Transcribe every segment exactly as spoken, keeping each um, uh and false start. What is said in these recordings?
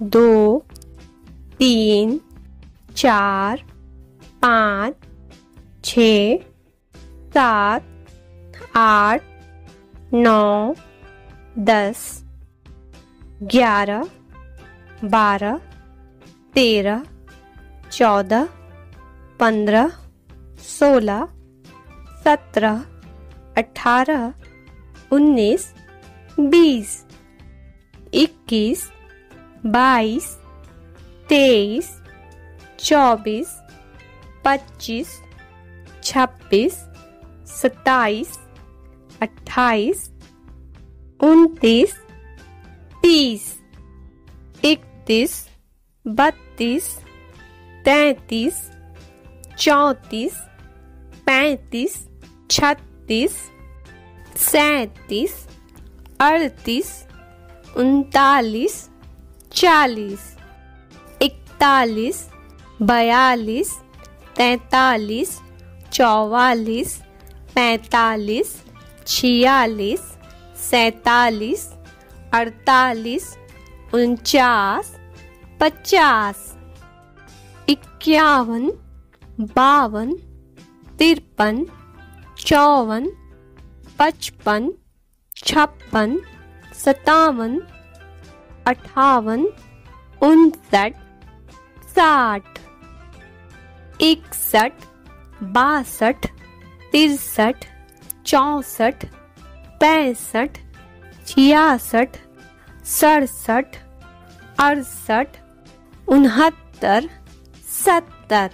दो, तीन, चार, पाँच, छ, सात, आठ, नौ, दस, ग्यारह, बारह, तेरह, चौदह, पंद्रह, सोलह, सत्रह, अठारह, उन्नीस, बीस, इक्कीस, बाईस, तेईस, चौबीस, पच्चीस, छब्बीस, सत्ताईस, अट्ठाईस, उनतीस, तीस, इकतीस, बत्तीस, तैंतीस, चौंतीस, पैंतीस, छत्तीस, सैंतीस, अड़तीस, उनतालीस, चालीस, इकतालीस, बयालीस, तैंतालीस, चौवालीस, पैंतालीस, छियालीस, सैंतालीस, अड़तालीस, उनचास, पचास, इक्यावन, बावन, तिरपन, चौवन, पचपन, छप्पन, सत्तावन, अठावन, उनसठ, साठ, इकसठ, बासठ, तिरसठ, चौसठ, पैंसठ, छियासठ, सड़सठ, अड़सठ, उनहत्तर, सत्तर,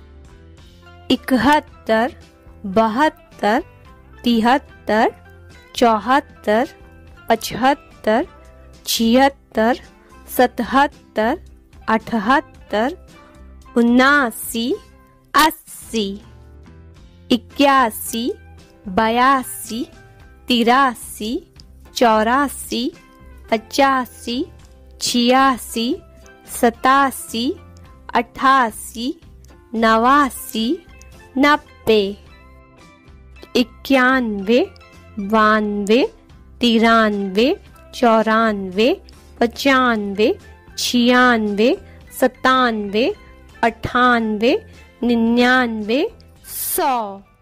इकहत्तर, बहत्तर, तिहत्तर, चौहत्तर, पचहत्तर, छिहत्तर, सतहत्तर, अठहत्तर, उनासी, अस्सी, इक्यासी, बयासी, तिरासी, चौरासी, पचासी, छियासी, सतासी, अठासी, नवासी, नब्बे, इक्यानवे, बानवे, तिरानवे, चौरानवे, पचानवे, छियानवे, सतानवे, अठानवे, निन्यानवे, सौ।